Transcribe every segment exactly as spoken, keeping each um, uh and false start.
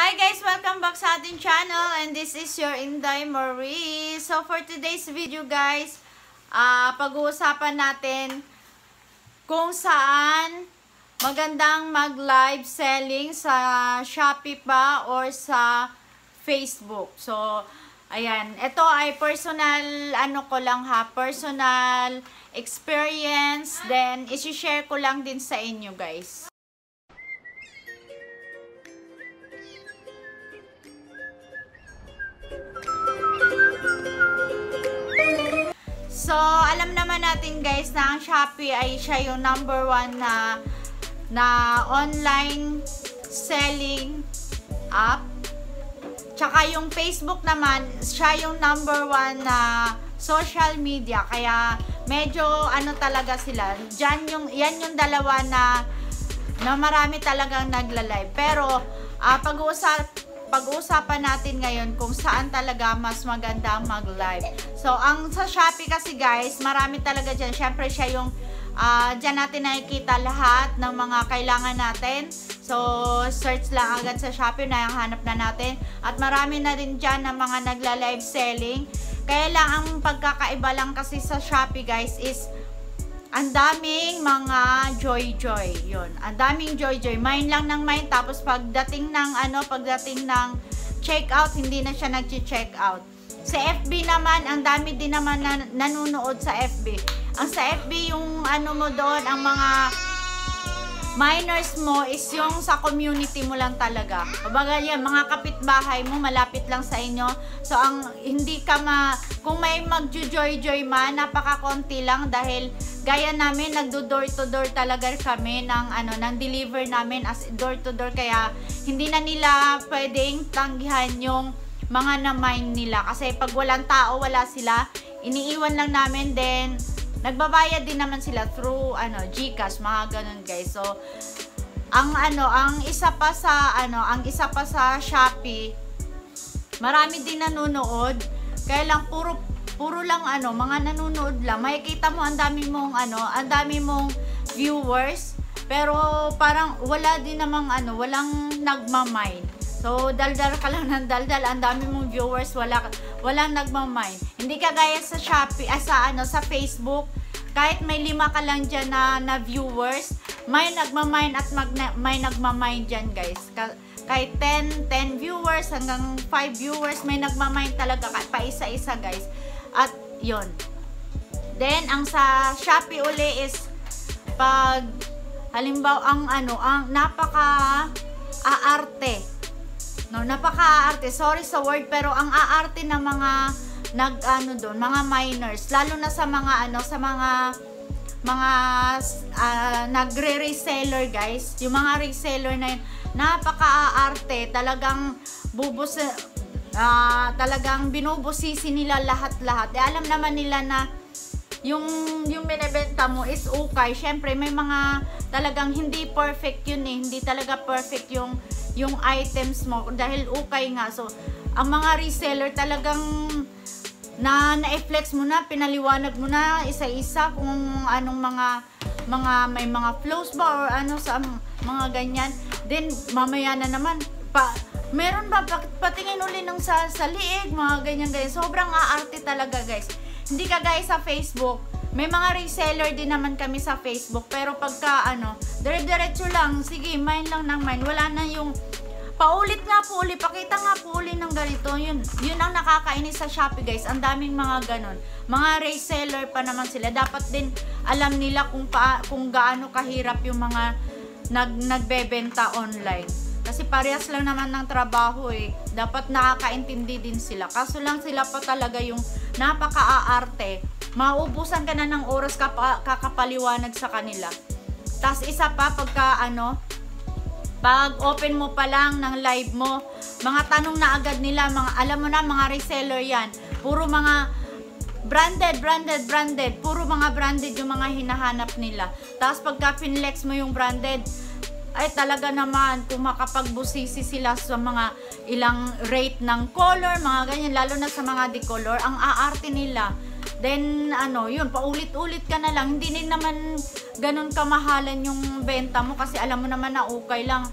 Hi guys! Welcome back sa ating channel and this is your Inday Marie. So for today's video guys, uh, pag-uusapan natin kung saan magandang mag-live selling sa Shopee pa or sa Facebook. So ayan, ito ay personal ano ko lang ha, personal experience, then isi-share ko lang din sa inyo guys. So, alam naman natin guys na ang Shopee ay siya yung number one na, na online selling app. Tsaka yung Facebook naman, siya yung number one na social media. Kaya medyo ano talaga sila. Diyan yung, yan yung dalawa na, na marami talagang nagla-live. Pero, uh, pag-uusap pag-uusapan natin ngayon kung saan talaga mas maganda mag-live. So, ang sa Shopee kasi guys, marami talaga dyan. Siyempre, siya yung uh, dyan natin nakikita lahat ng mga kailangan natin. So, search lang agad sa Shopee na yung hanap na natin. At marami na rin dyan ng mga nagla-live selling. Kaya lang, ang pagkakaiba lang kasi sa Shopee guys is ang daming mga joy-joy. Yun. Ang daming joy-joy. Mine lang ng mine. Tapos pagdating ng ano, pagdating ng check-out, hindi na siya nag-check-out. Sa F B naman, ang dami din naman na nanonood sa F B. Ang sa F B, yung ano mo doon, ang mga minors mo is yung sa community mo lang talaga. Kumbaga yan, mga kapitbahay mo, malapit lang sa inyo. So, ang hindi ka ma... Kung may mag-joy-joy man, napaka-konti lang dahil gaya namin, nagdo-door-to-door talaga kami ng, ano, ng deliver namin as door-to-door. Kaya, hindi na nila pwedeng tanggihan yung mga na-mine nila. Kasi pag walang tao, wala sila. Iniiwan lang namin, then nagbabayad din naman sila through ano, GCash, mga ganun guys. So, ang ano, ang isa pa sa ano, ang isa pa sa Shopee, marami din nanonood. Kaya lang puro puro lang ano, mga nanonood lang. Makikita mo ang dami mong ano, ang dami mong viewers, pero parang wala din namang ano, walang nagma-mine. So, daldal ka lang ng daldal, ang dami mong viewers, wala, walang nagmamine. Hindi ka gaya sa Shopee, ah, sa, ano, sa Facebook, kahit may lima ka lang dyan na, na viewers, may nagmamine at mag, may nagmamine dyan guys. Kahit ten, ten viewers hanggang five viewers, may nagmamine talaga, pa isa-isa guys. At yon. Then, ang sa Shopee uli is, pag, halimbawa, ang ano, ang napaka-aarte. No, napaka-aarte. Sorry sa word, pero ang aarte ng mga nag ano doon, mga minors, lalo na sa mga ano, sa mga mga uh, nagre-reseller guys. Yung mga reseller na yun, napaka-aarte. Talagang bubus uh, talagang binubusisi nila lahat-lahat. Eh, alam naman nila na yung yung binebenta mo is okay. Syempre may mga talagang hindi perfect yun eh. Hindi talaga perfect yung yung items mo dahil okay nga. So, ang mga reseller talagang na na-flex mo na, pinaliwanag mo na isa-isa kung anong mga mga may mga flows ba or ano sa mga ganyan. Then, mamaya na naman, pa, meron ba, patingin uli ng sa, sa liig, mga ganyan-ganyan. Sobrang aarte talaga guys. Hindi ka guys sa Facebook, may mga reseller din naman kami sa Facebook, pero pagka ano, dire-diretso lang, sige, mine lang ng mine, wala na yung paulit nga po uli, pakita nga po uli ng ganito, yun, yun ang nakakainis sa Shopee guys, ang daming mga ganon, mga reseller pa naman sila, dapat din alam nila kung, pa, kung gaano kahirap yung mga nag, nagbebenta online. Kasi parehas lang naman ng trabaho eh. Dapat nakakaintindi din sila. Kaso lang sila pa talaga yung napaka-aarte. Maubusan ka na ng oras kapa, kakapaliwanag sa kanila. Tapos isa pa, pagka ano, pag open mo pa lang ng live mo, mga tanong na agad nila, mga, alam mo na, mga reseller yan. Puro mga branded, branded, branded. Puro mga branded yung mga hinahanap nila. Tapos pagka finlex mo yung branded, ay talaga naman kung makapagbusisi sila sa mga ilang rate ng color, mga ganyan, lalo na sa mga decolor, ang aarte nila. Then, ano, yun, paulit-ulit ka na lang. Hindi din naman ganun kamahalan yung benta mo kasi alam mo naman na okay lang.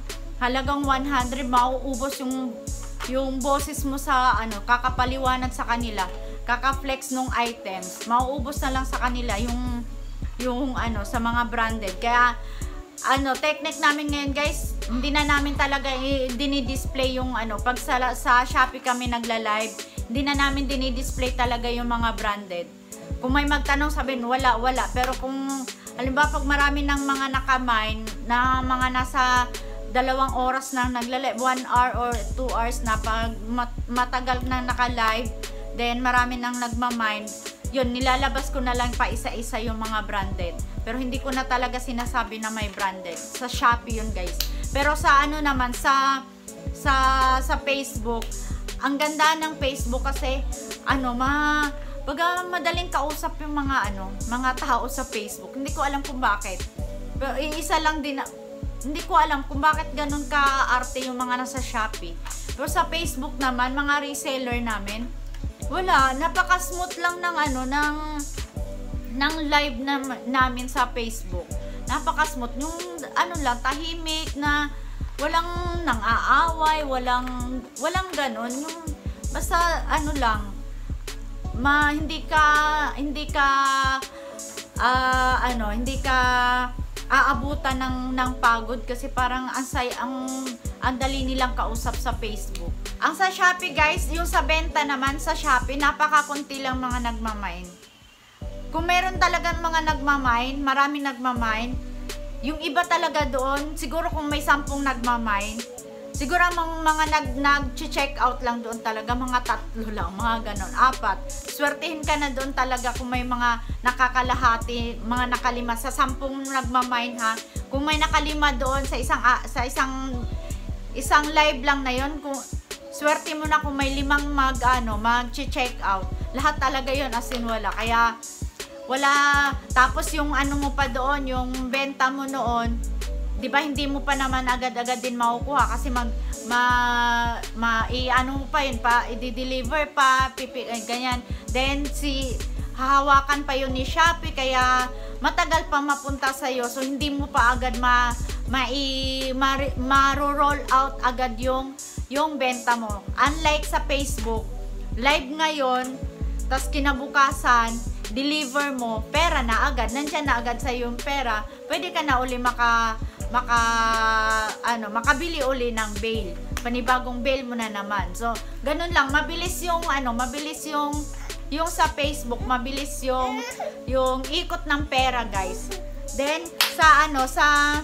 halagang one hundred, mauubos yung yung boses mo sa ano, kakapaliwanag sa kanila, kaka-flex nung items, mauubos na lang sa kanila yung yung ano sa mga branded. Kaya ano, technique namin ngayon guys, hindi na namin talaga dinidisplay yung ano, pag sa, sa Shopee kami nagla-live, hindi na namin dinidisplay talaga yung mga branded. Kung may magtanong, sabihin wala, wala. Pero kung halimbawa pag marami ng mga nakamine na mga nasa dalawang oras na nagla-live, one hour or two hours na, pag mat matagal na naka-live, then marami nang nagmamine, yun, nilalabas ko na lang pa isa-isa yung mga branded. Pero hindi ko na talaga sinasabi na may branded. Sa Shopee yun guys. Pero sa ano naman, sa sa sa Facebook, ang ganda ng Facebook kasi ano, ma baga madaling kausap yung mga ano, mga tao sa Facebook. Hindi ko alam kung bakit. Pero isa lang din, hindi ko alam kung bakit ganun ka-arte yung mga nasa Shopee. Pero sa Facebook naman, mga reseller namin, wala, napaka-smooth lang ng ano, ng ng live na, namin sa Facebook. Napaka-smooth. Yung ano lang, tahimik na walang nang-aaway, walang walang ganun. Yung basta ano lang, ma hindi ka hindi ka uh, ano, hindi ka aabutan ng ng pagod kasi parang ang say, ang ang dali nilang kausap sa Facebook. Ang sa Shopee guys, yung sa benta naman sa Shopee, napakakunti lang mga nagmamine. Kung meron talagang mga nagmamine, marami nagmamine, yung iba talaga doon, siguro kung may sampung nagmamine, siguro mga, mga nag, nag-check out lang doon talaga, mga tatlo lang, mga ganon, apat. Swertihin ka na doon talaga kung may mga nakakalahati, mga nakalima, sa sampung nagmamine ha. Kung may nakalima doon sa isang, uh, sa isang, isang live lang na yon, kung swerte mo na kung may limang mag, ano, mag-check out. Lahat talaga yon as in wala. Kaya, wala, tapos yung ano mo pa doon, yung benta mo noon, di ba hindi mo pa naman agad-agad din makukuha kasi mag, ma, ma, i-ano mo pa yun, pa, i-deliver pa, pipi, eh, ganyan. Then, si, hahawakan pa yun ni Shopee, kaya matagal pa mapunta sa'yo. So, hindi mo pa agad ma, ma, i, ma, ma-roll out agad yung, yung benta mo. Unlike sa Facebook, live ngayon, tas kinabukasan, deliver mo, pera na agad, nandyan na agad sa yung pera, pwede ka na uli maka, maka, ano, makabili uli ng bail, panibagong bail mo na naman. So, ganun lang, mabilis yung, ano, mabilis yung, yung sa Facebook, mabilis yung, yung ikot ng pera, guys. Then, sa, ano, sa,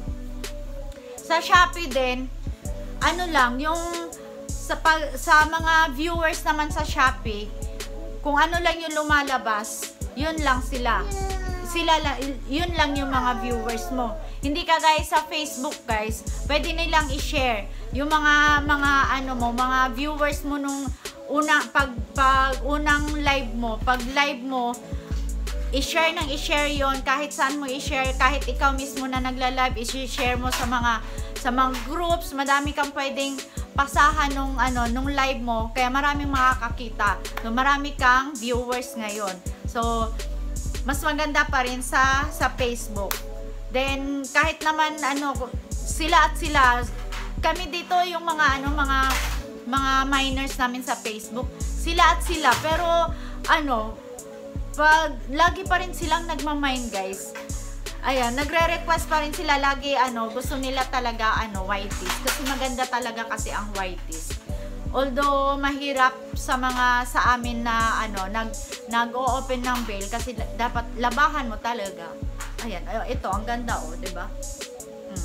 sa Shopee din, ano lang, yung, sa, sa mga viewers naman sa Shopee, kung ano lang yung lumalabas, yun lang sila. Sila lang, yun lang yung mga viewers mo. Hindi ka guys sa Facebook guys, pwede nilang i-share yung mga mga ano mo, mga viewers mo nung una pag, pag unang live mo, pag live mo, i-share nang i-share yon, kahit saan mo i-share, kahit ikaw mismo na nagla-live, i-share mo sa mga sa mga groups, madami kang pwedeng pasahan nung ano nung live mo, kaya maraming makakakita. So marami kang viewers ngayon. So mas maganda pa rin sa sa Facebook. Then kahit naman ano sila at sila, kami dito yung mga ano mga mga miners namin sa Facebook, sila at sila, pero ano pag lagi pa rin silang nagma-mine guys. Ayan, nagre-request pa rin sila lagi, ano, gusto nila talaga, ano, whiteys. Kasi maganda talaga kasi ang whiteys. Although, mahirap sa mga, sa amin na, ano, nag, nag-o-open ng bail kasi dapat labahan mo talaga. Ayan, ito, ang ganda, oh, diba? Hmm.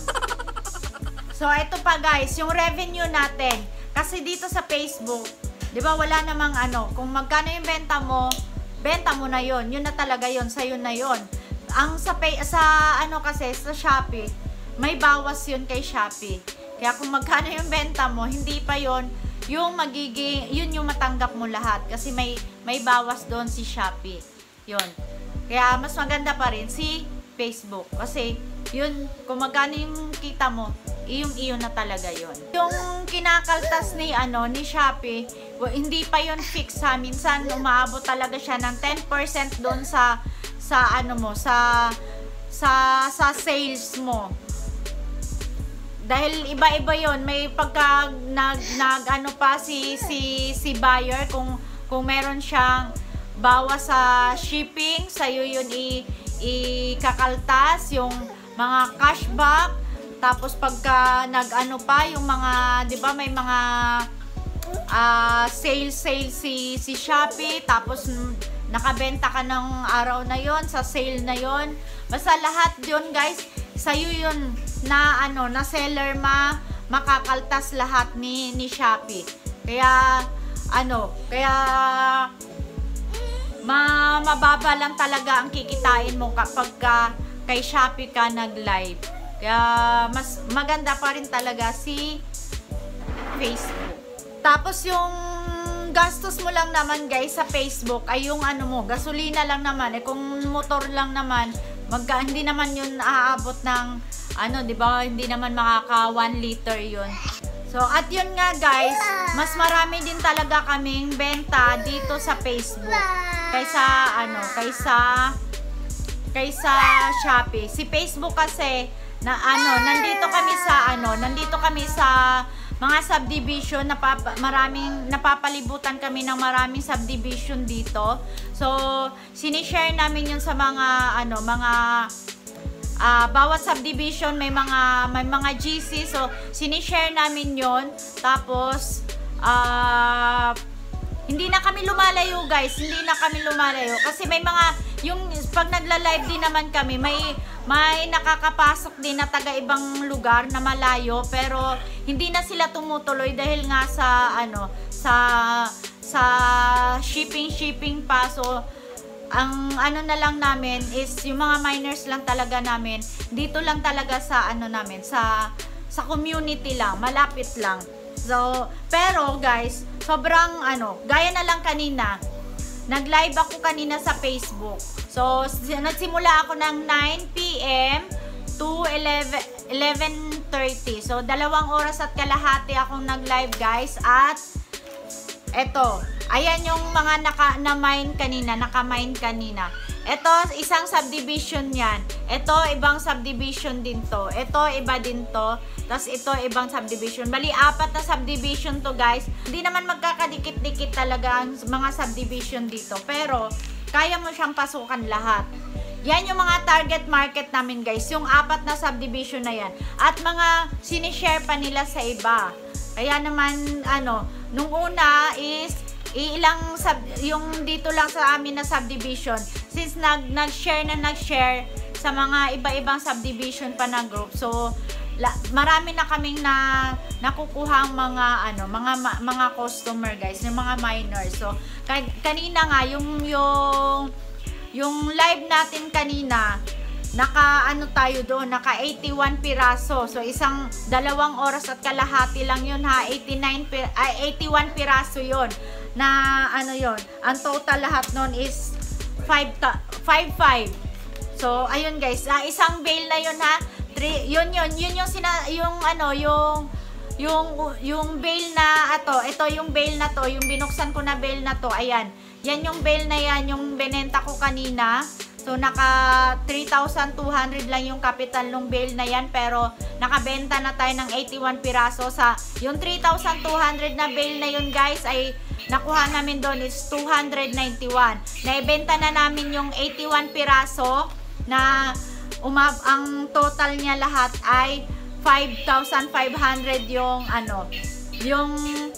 So, ito pa guys, yung revenue natin. Kasi dito sa Facebook, diba, wala namang, ano, kung magkano yung benta mo, benta mo na yon, yun na talaga yon, sa'yo na yon. Ang sa pay, sa ano kasi sa Shopee, may bawas yun kay Shopee. Kaya kung magkano yung benta mo, hindi pa yon yung magiging, yun yung matanggap mo lahat. Kasi may, may bawas doon si Shopee. Yun. Kaya mas maganda pa rin si Facebook. Kasi yun, kung magkano yung kita mo, iyong-iyo na talaga yun. Yung kinakaltas ni, ano, ni Shopee, hindi pa yun fix ha. Minsan, umaabot talaga siya ng ten percent doon sa sa ano mo, sa sa sa sales mo. dahil iba-iba yon, may pagka nag, nag ano pa si si si buyer, kung kung meron siyang bawas sa shipping, sa'yo yun i ikakaltas yung mga cashback. Tapos pagka nag ano pa yung mga, 'di ba, may mga uh, sale sale si si Shopee, tapos nakabenta ka ng araw na yon sa sale na yon. Basta lahat yun guys, sa'yo yun na ano, na seller ma makakaltas lahat ni ni Shopee. Kaya ano, kaya ma mababa lang talaga ang kikitain mo kapag ka, kay Shopee ka nag-live. Kaya mas maganda pa rin talaga si Facebook. Tapos yung gastos mo lang naman guys sa Facebook ay yung ano mo, gasolina lang naman. Eh kung motor lang naman, magka, hindi naman yun aabot ng ano, 'di ba? Hindi naman makaka one liter yun. So, at yun nga guys, mas marami din talaga kaming benta dito sa Facebook kaysa ano, kaysa kaysa Shopee. Si Facebook kasi na ano, nandito kami sa ano, nandito kami sa mga subdivision, napapa, maraming napapalibutan kami ng maraming subdivision dito. So, sinishare namin yun sa mga ano, mga Uh, bawat subdivision may mga may mga G C, so sinishare namin yon. Tapos uh, hindi na kami lumalayo guys, hindi na kami lumalayo kasi may mga yung pag nagla-live din naman kami, may may nakakapasok din na taga ibang lugar na malayo, pero hindi na sila tumutuloy dahil nga sa ano, sa sa shipping shipping pa. So ang ano na lang namin is yung mga miners lang talaga namin dito lang talaga sa ano namin, sa sa community lang, malapit lang. So pero guys, sobrang ano, gaya na lang kanina, nag-live ako kanina sa Facebook. So nagsimula ako ng nine P M to eleven thirty. So dalawang oras at kalahati akong nag-live guys. At eto, ayan yung mga naka, na-mine kanina, naka-mine kanina. Ito, isang subdivision yan. Ito, ibang subdivision din to. Ito, iba din to. Tapos ito, ibang subdivision. Bali, apat na subdivision to guys. Hindi naman magkakadikit-dikit talaga ang mga subdivision dito. Pero, kaya mo siyang pasukan lahat. Yan yung mga target market namin guys. Yung apat na subdivision na yan. At mga sinishare pa nila sa iba. Kaya naman, ano, nung una is ilang sub, yung dito lang sa amin na subdivision, since nag nag-share na nag-share sa mga iba-ibang subdivision pa na group. So la, marami na kaming na nakukuhang mga ano, mga ma, mga customer guys, yung mga miners. So ka, kanina nga yung yung yung live natin kanina, naka ano tayo doon, naka eighty-one piraso. So isang dalawang oras at kalahati lang yun ha, eighty-nine ay eighty-one piraso yun na ano yun. Ang total lahat nun is five five. So ayun guys, uh, isang bale na yun ha. three, yun yun, yun yung sina, yung ano, yung yung yung bale na ato, ito yung bale na to, yung binuksan ko na bale na to, ayan. Yan yung bale na yan, yung binenta ko kanina. So, naka three thousand two hundred lang yung capital ng bale na yan. Pero, nakabenta na tayo ng eighty-one piraso. Sa, yung three thousand two hundred na bale na yun, guys, ay nakuha namin doon is two hundred ninety-one. Naibenta na namin yung eighty-one piraso na umab ang total niya lahat ay five thousand five hundred yung ano, yung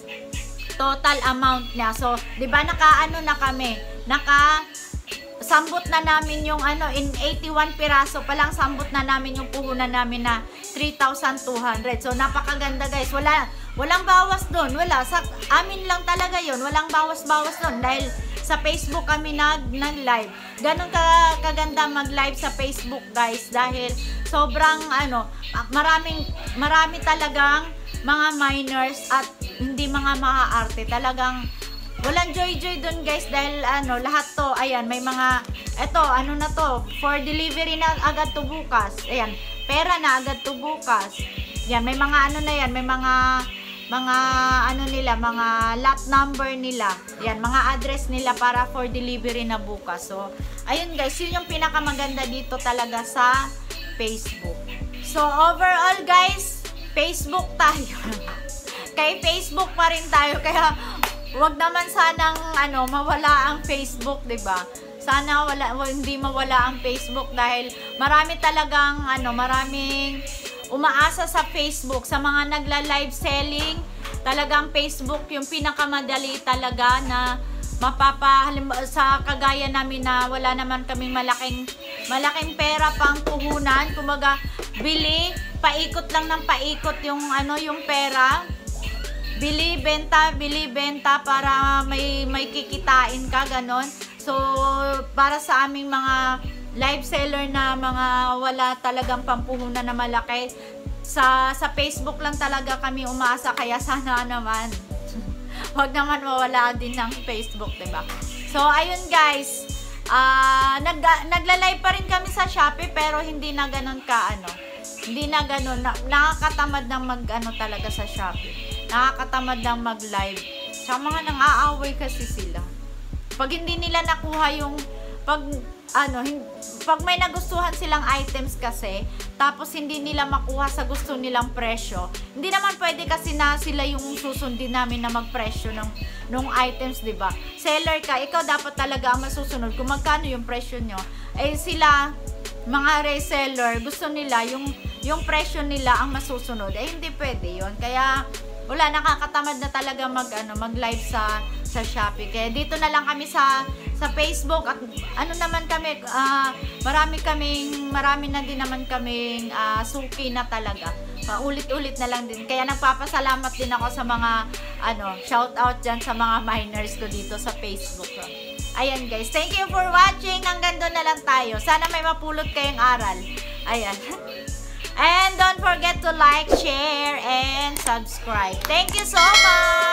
total amount niya. So, 'di ba naka-ano na kami? Naka sambot na namin yung ano, in eighty-one piraso pa lang sambot na namin yung puhunan namin na three thousand two hundred. So napakaganda guys. Wala walang bawas doon. Wala sa amin lang talaga 'yon. Walang bawas-bawas doon dahil sa Facebook kami nag nag-live. Ganun ka kaganda mag-live sa Facebook guys dahil sobrang ano, maraming marami talagang mga miners at hindi mga maaarte. Talagang walang joy-joy dun guys dahil ano, lahat to, ayan, may mga, eto, ano na to, for delivery na agad to bukas. Ayan, pera na agad to bukas. Yan, may mga ano na yan, may mga, mga ano nila, mga lot number nila. Yan, mga address nila para for delivery na bukas. So, ayun guys, yun yung pinakamaganda dito talaga sa Facebook. So, overall guys, Facebook tayo. Kay Facebook pa rin tayo. Kaya, wag naman sanang, ano, mawala ang Facebook, 'di ba? Sana wala, hindi mawala ang Facebook dahil marami talagang, ano, maraming umaasa sa Facebook. Sa mga nagla-live selling, talagang Facebook yung pinakamadali talaga na mapapa, sa kagaya namin na wala naman kaming malaking malaking pera pang puhunan, kumaga bili, paikot lang ng paikot yung ano yung pera, bili, benta, bili, benta para may may kikitain ka, ganon. So para sa aming mga live seller na mga wala talagang pampuhunan na malaki, sa sa Facebook lang talaga kami umaasa, kaya sana naman wag naman mawala din ng Facebook, diba? So, ayun guys, uh, nag, nagla-live pa rin kami sa Shopee pero hindi na ganun ka, ano, hindi na ganun, na, nakakatamad ng mag, ano talaga sa Shopee. Nakakatamad ng mag-live. Sa mga nang-aaway kasi sila. Pag hindi nila nakuha yung, pag, ano, hin, pag may nagustuhan silang items kasi, tapos hindi nila makuha sa gusto nilang presyo, hindi naman pwede kasi na sila yung susundin namin na magpresyo ng, ng items, diba? Seller ka, ikaw dapat talaga ang masusunod kung magkano yung presyo nyo. Eh sila, mga reseller, gusto nila yung, yung presyo nila ang masusunod. Eh hindi pwede yun. Kaya, wala, nakakatamad na talaga mag, ano, mag-live sa, sa Shopee. Kaya dito na lang kami sa sa Facebook at ano naman kami, uh, marami kaming, marami na din naman kaming uh, suki na talaga. Paulit-ulit na lang din. Kaya nagpapasalamat din ako sa mga, ano, shout out dyan sa mga miners ko dito sa Facebook. Ayan guys, thank you for watching. Hanggang doon na lang tayo. Sana may mapulot kayong aral. Ayan. And don't forget to like, share, and subscribe. Thank you so much!